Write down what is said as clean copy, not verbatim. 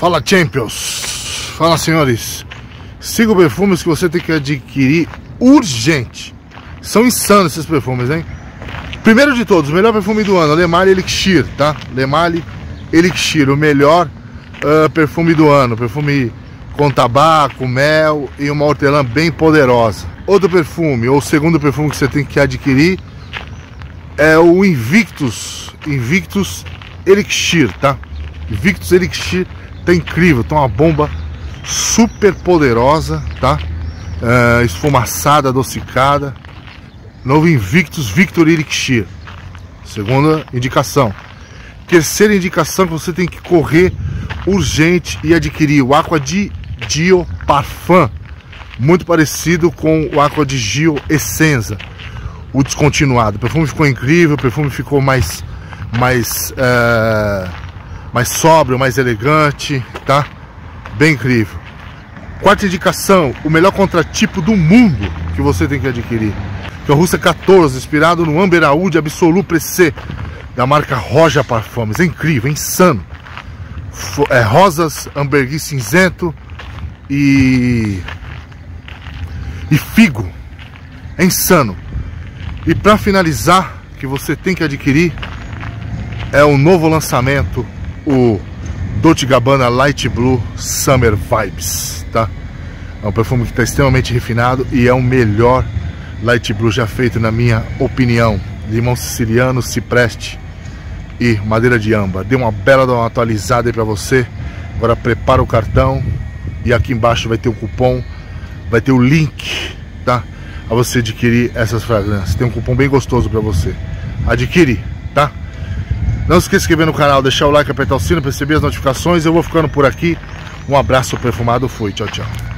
Fala, Champions! Fala, senhores! 5 perfumes que você tem que adquirir urgente. São insanos esses perfumes, hein? Primeiro de todos, o melhor perfume do ano, Le Male Elixir, tá? Le Male Elixir, o melhor perfume do ano. Perfume com tabaco, mel e uma hortelã bem poderosa. Outro perfume, ou segundo perfume que você tem que adquirir, é o Invictus Elixir, tá? Invictus Elixir tá incrível, tá uma bomba super poderosa, tá? Esfumaçada, adocicada. Novo Invictus Victor Elixir. Segunda indicação. Terceira indicação que você tem que correr urgente e adquirir o Aqua di Gio Parfum, muito parecido com o Aqua di Gio Essenza, o descontinuado. O perfume ficou incrível, o perfume ficou mais sóbrio, mais elegante, tá? Bem incrível. Quarta indicação, o melhor contratipo do mundo que você tem que adquirir, que é o Russa 14, inspirado no Amber Oud Absolu Pressé, da marca Roja Parfums. É incrível, é insano. Rosas, ambergris cinzento e figo. É insano. E para finalizar, que você tem que adquirir, é o novo lançamento, o Dolce & Gabbana Light Blue Summer Vibes, tá? É um perfume que está extremamente refinado e é o melhor Light Blue já feito, na minha opinião. Limão siciliano, cipreste e madeira de âmbar. Dei uma bela atualizada aí pra você. Agora prepara o cartão e aqui embaixo vai ter o cupom, vai ter o link, tá? A você adquirir essas fragrâncias. Tem um cupom bem gostoso pra você. Adquire, tá? Não se esqueça de se inscrever no canal, deixar o like, apertar o sino para receber as notificações. Eu vou ficando por aqui. Um abraço perfumado, fui, tchau, tchau.